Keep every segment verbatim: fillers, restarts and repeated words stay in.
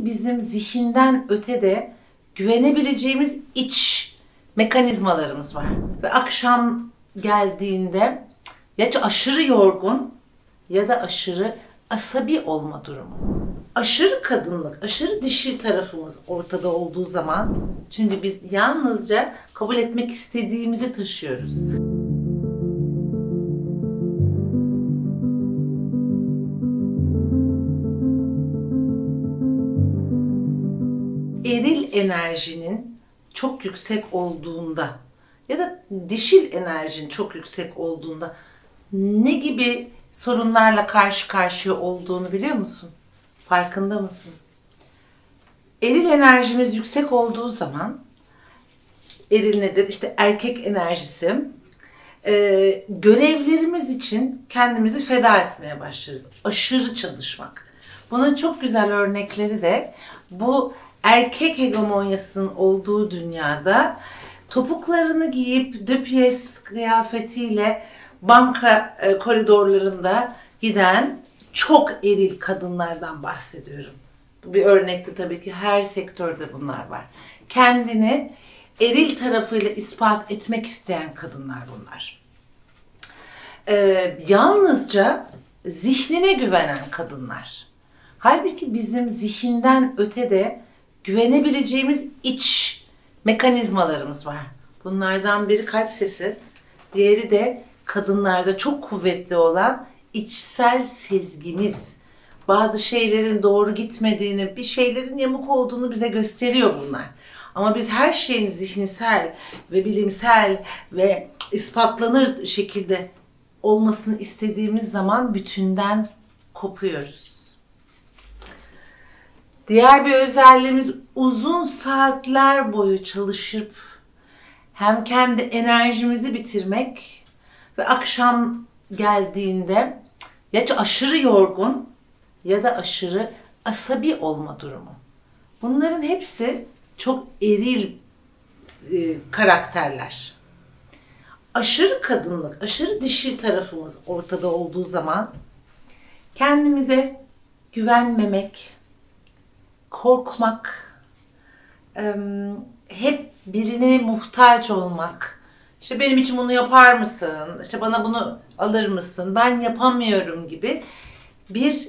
ki bizim zihinden ötede güvenebileceğimiz iç mekanizmalarımız var. Ve akşam geldiğinde ya aşırı yorgun ya da aşırı asabi olma durumu. Aşırı kadınlık, aşırı dişil tarafımız ortada olduğu zaman, çünkü biz yalnızca kabul etmek istediğimizi taşıyoruz. Eril enerjinin çok yüksek olduğunda ya da dişil enerjinin çok yüksek olduğunda ne gibi sorunlarla karşı karşıya olduğunu biliyor musun? Farkında mısın? Eril enerjimiz yüksek olduğu zaman, eril nedir? İşte erkek enerjisi. Ee, görevlerimiz için kendimizi feda etmeye başlarız. Aşırı çalışmak. Bunun çok güzel örnekleri de bu erkek hegemonyasının olduğu dünyada topuklarını giyip döpiyes kıyafetiyle banka e, koridorlarında giden çok eril kadınlardan bahsediyorum. Bu bir örnekti tabii ki, her sektörde bunlar var. Kendini eril tarafıyla ispat etmek isteyen kadınlar bunlar. Ee, yalnızca zihnine güvenen kadınlar. Halbuki bizim zihinden ötede güvenebileceğimiz iç mekanizmalarımız var. Bunlardan biri kalp sesi, diğeri de kadınlarda çok kuvvetli olan içsel sezgimiz. Bazı şeylerin doğru gitmediğini, bir şeylerin yamuk olduğunu bize gösteriyor bunlar. Ama biz her şeyin zihinsel ve bilimsel ve ispatlanır şekilde olmasını istediğimiz zaman bütünden kopuyoruz. Diğer bir özelliğimiz, uzun saatler boyu çalışıp hem kendi enerjimizi bitirmek ve akşam geldiğinde ya aşırı yorgun ya da aşırı asabi olma durumu. Bunların hepsi çok eril e, karakterler. Aşırı kadınlık, aşırı dişil tarafımız ortada olduğu zaman kendimize güvenmemek, korkmak, hep birine muhtaç olmak, işte benim için bunu yapar mısın, işte bana bunu alır mısın, ben yapamıyorum gibi bir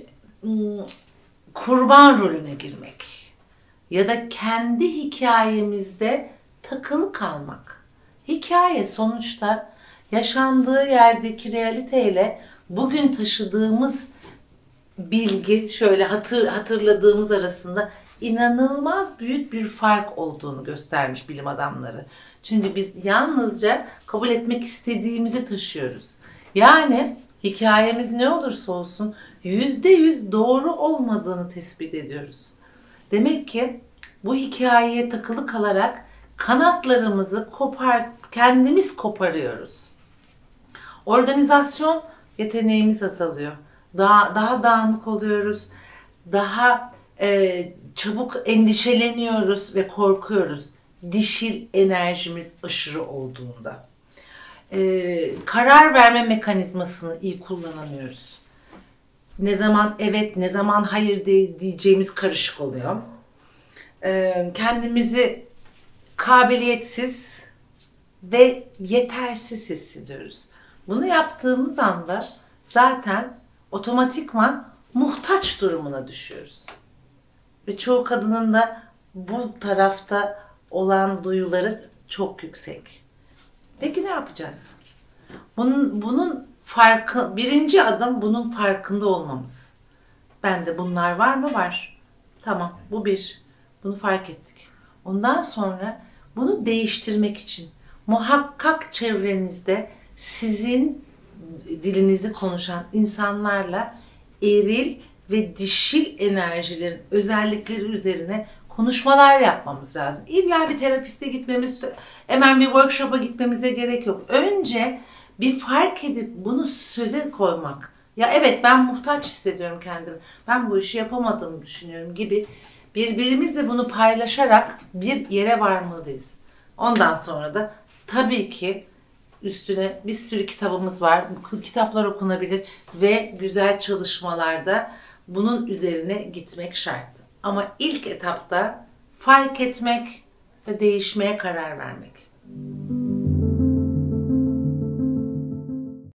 kurban rolüne girmek ya da kendi hikayemizde takılı kalmak. Hikaye sonuçta yaşandığı yerdeki realiteyle bugün taşıdığımız bilgi, şöyle hatır, hatırladığımız arasında inanılmaz büyük bir fark olduğunu göstermiş bilim adamları. Çünkü biz yalnızca kabul etmek istediğimizi taşıyoruz. Yani hikayemiz ne olursa olsun yüzde yüz doğru olmadığını tespit ediyoruz. Demek ki bu hikayeye takılı kalarak kanatlarımızı kopar, kendimiz koparıyoruz. Organizasyon yeteneğimiz azalıyor. Daha, daha dağınık oluyoruz, daha e, çabuk endişeleniyoruz ve korkuyoruz. Dişil enerjimiz aşırı olduğunda. E, karar verme mekanizmasını iyi kullanamıyoruz. Ne zaman evet, ne zaman hayır de, diyeceğimiz karışık oluyor. E, kendimizi kabiliyetsiz ve yetersiz hissediyoruz. Bunu yaptığımız anda zaten otomatikman muhtaç durumuna düşüyoruz. Ve çoğu kadının da bu tarafta olan duyuları çok yüksek. Peki ne yapacağız? Bunun, bunun farkı, birinci adım bunun farkında olmamız. Bende bunlar var mı? Var. Tamam, bu bir. Bunu fark ettik. Ondan sonra bunu değiştirmek için muhakkak çevrenizde sizin dilinizi konuşan insanlarla eril ve dişil enerjilerin özellikleri üzerine konuşmalar yapmamız lazım. İlla bir terapiste gitmemiz, hemen bir workshop'a gitmemize gerek yok. Önce bir fark edip bunu söze koymak. Ya evet, ben muhtaç hissediyorum kendimi, ben bu işi yapamadığımı düşünüyorum gibi birbirimizle bunu paylaşarak bir yere varmalıyız. Ondan sonra da tabii ki üstüne bir sürü kitabımız var. Bu kitaplar okunabilir ve güzel çalışmalarda bunun üzerine gitmek şart. Ama ilk etapta fark etmek ve değişmeye karar vermek.